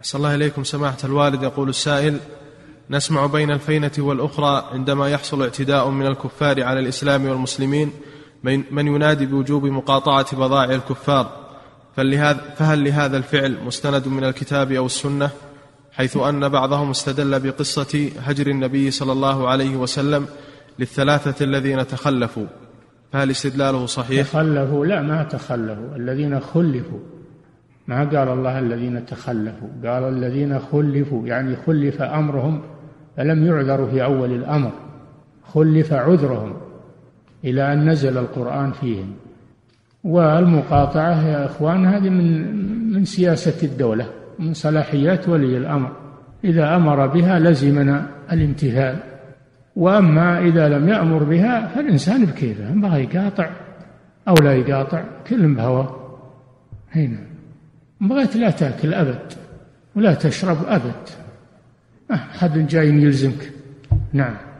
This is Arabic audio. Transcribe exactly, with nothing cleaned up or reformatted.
أحسن الله إليكم سماحة الوالد. يقول السائل: نسمع بين الفينة والأخرى عندما يحصل اعتداء من الكفار على الإسلام والمسلمين من ينادي بوجوب مقاطعة بضائع الكفار، فهل لهذا الفعل مستند من الكتاب أو السنة؟ حيث أن بعضهم استدل بقصة هجر النبي صلى الله عليه وسلم للثلاثة الذين تخلفوا، فهل استدلاله صحيح؟ تخلفوا؟ لا، ما تخلفوا، الذين خلفوا. ما قال الله الذين تخلفوا، قال الذين خلفوا، يعني خلف أمرهم فلم يعذروا في أول الأمر، خلف عذرهم إلى أن نزل القرآن فيهم. والمقاطعة يا إخوان هذه من من سياسة الدولة، من صلاحيات ولي الأمر، إذا أمر بها لزمنا الامتثال، وأما إذا لم يأمر بها فالإنسان بكيفه، بغى يقاطع أو لا يقاطع كل بهواه. هنا بغيت لا تأكل أبد ولا تشرب أبد، أحد جاي يلزمك. نعم.